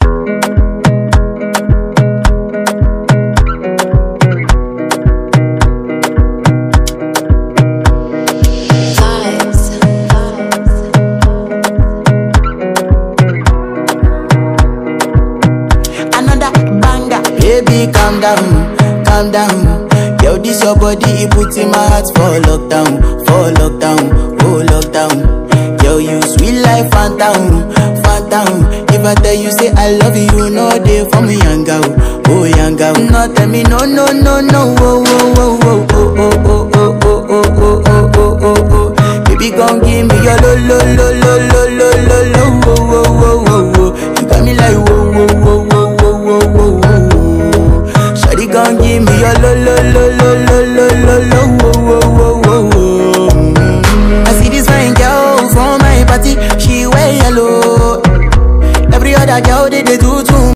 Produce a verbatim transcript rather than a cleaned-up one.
Baby, calm down, calm down. Yo, this your body, it puts in my heart for lockdown, for lockdown, oh lockdown. Yo, you sweet life, phantom, phantom. If I tell you say I love you, no day for me, young girl, oh young girl. No tell me no, no, no, no, oh, oh, oh, oh, oh, oh, oh, oh, oh, oh, oh, oh, oh, oh. Baby, gon' give me your lo, lo, lo, lo, lo, lo, lo, lo, oh, oh, oh, oh, oh. You got me like whoa, whoa, whoa, whoa, whoa, whoa, whoa. Shawty gon' give me your lo lo lo lo lo lo lo lo wo wo wo wo wo. I see this fine girl from my party, she wear yellow. Every other girl they, they do too